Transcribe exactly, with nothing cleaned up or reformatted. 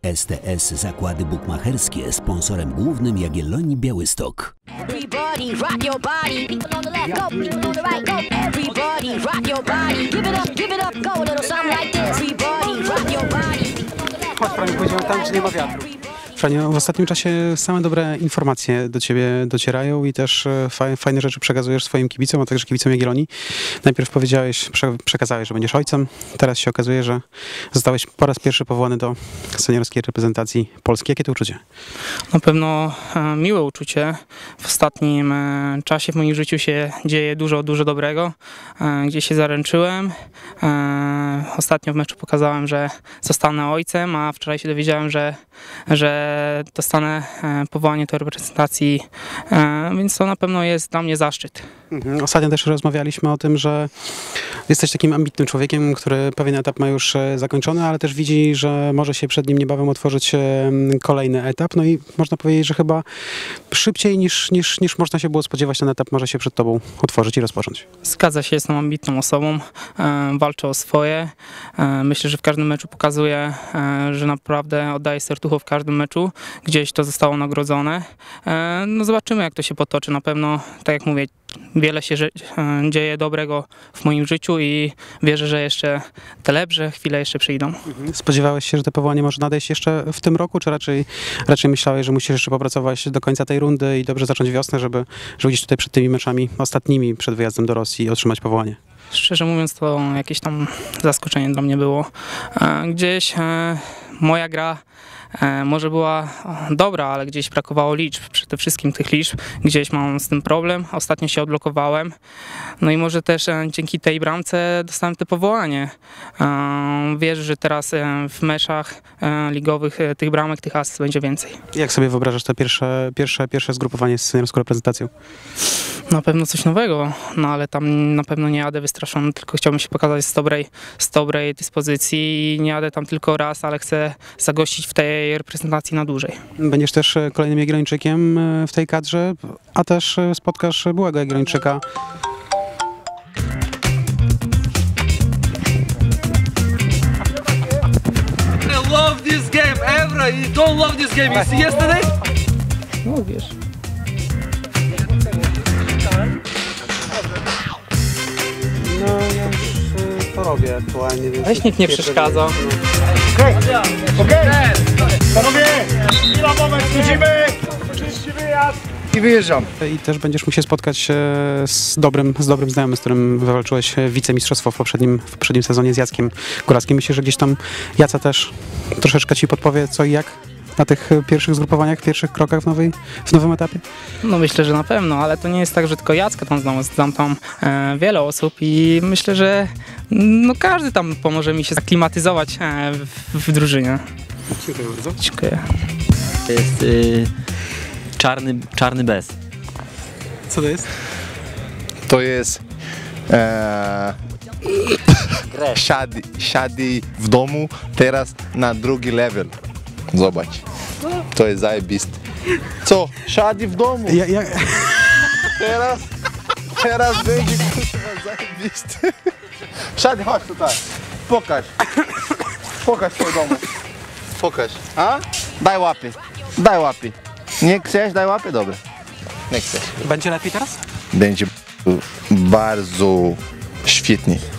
S T S Zakłady Bukmacherskie, sponsorem głównym Jagiellonii Białystok. Everybody rock your body. People on the left, go. People on the right, go. Everybody rock your body. Give it up, give it up, go. A little something like this. Everybody rock your body. Chodź, Franiu, pójdziemy tam, gdzie nie ma wiatru. Franiu, w ostatnim czasie same dobre informacje do ciebie docierają i też fajne rzeczy przekazujesz swoim kibicom, a także kibicom Jagiellonii. Najpierw powiedziałeś, przekazałeś, że będziesz ojcem. Teraz się okazuje, że zostałeś po raz pierwszy powołany do seniorskiej reprezentacji Polski. Jakie to uczucie? Na pewno miłe uczucie. W ostatnim czasie w moim życiu się dzieje dużo, dużo dobrego. Gdzie się zaręczyłem. Ostatnio w meczu pokazałem, że zostanę ojcem, a wczoraj się dowiedziałem, że, że dostanę powołanie do reprezentacji, więc to na pewno jest dla mnie zaszczyt. Mhm. Ostatnio też rozmawialiśmy o tym, że jesteś takim ambitnym człowiekiem, który pewien etap ma już zakończony, ale też widzi, że może się przed nim niebawem otworzyć kolejny etap. No i można powiedzieć, że chyba szybciej niż, niż, niż można się było spodziewać, ten etap może się przed tobą otworzyć i rozpocząć. Zgadza się, jestem ambitną osobą, walczę o swoje. Myślę, że w każdym meczu pokazuję, że naprawdę oddaję serducho w każdym meczu. Gdzieś to zostało nagrodzone. No zobaczymy, jak to się potoczy. Na pewno, tak jak mówię, wiele się dzieje dobrego w moim życiu i wierzę, że jeszcze te lepsze chwile jeszcze przyjdą. Spodziewałeś się, że to powołanie może nadejść jeszcze w tym roku, czy raczej, raczej myślałeś, że musisz jeszcze popracować do końca tej rundy i dobrze zacząć wiosnę, żeby, żeby gdzieś tutaj przed tymi meczami ostatnimi, przed wyjazdem do Rosji otrzymać powołanie? Szczerze mówiąc, to jakieś tam zaskoczenie dla mnie było. Gdzieś moja gra może była dobra, ale gdzieś brakowało liczb, przede wszystkim tych liczb, gdzieś mam z tym problem, ostatnio się odblokowałem, no i może też dzięki tej bramce dostałem to powołanie. Wierzę, że teraz w meczach ligowych tych bramek, tych asyst będzie więcej. Jak sobie wyobrażasz to pierwsze, pierwsze, pierwsze zgrupowanie z seniorską reprezentacją? Na pewno coś nowego, no ale tam na pewno nie jadę wystraszony, tylko chciałbym się pokazać z dobrej, z dobrej dyspozycji i nie jadę tam tylko raz, ale chcę zagościć w tej reprezentacji na dłużej. Będziesz też kolejnym Jagiellończykiem w tej kadrze, a też spotkasz byłego Jagiellończyka. I love this game, Evra, you don't love this game, you see yesterday? No wiesz. No ja już to robię aktualnie, więc... Weź nikt nie przeszkadza. Okej, okej, panowie, chwila, moment, schodzimy, czysty wyjazd i wyjeżdżam. I też będziesz musiał spotkać się z dobrym, z dobrym znajomym, z którym wywalczyłeś wicemistrzostwo w poprzednim, w poprzednim sezonie, z Jackiem Górackim. Myślę, że gdzieś tam Jaca też troszeczkę ci podpowie co i jak na tych pierwszych zgrupowaniach, pierwszych krokach w, nowej, w nowym etapie? No myślę, że na pewno, ale to nie jest tak, że tylko Jacka tam znam, znam tam e, wiele osób i myślę, że no, każdy tam pomoże mi się zaklimatyzować e, w, w drużynie. Dziękuję bardzo. Dziękuję. To jest y, czarny, czarny bez. Co to jest? To jest e, siady, siady w domu, teraz na drugi level. Zobacz, to jest zajebiste. Co? Siady w domu. Ja, ja... Teraz, teraz będzie zajebiste. Siady, chodź tutaj. Pokaż. Pokaż swój domu. Pokaż. A? Daj łapy. Daj łapy. Nie chcesz? Daj łapy? Dobra. Nie chcesz. Będzie lepiej teraz? Będzie bardzo świetnie.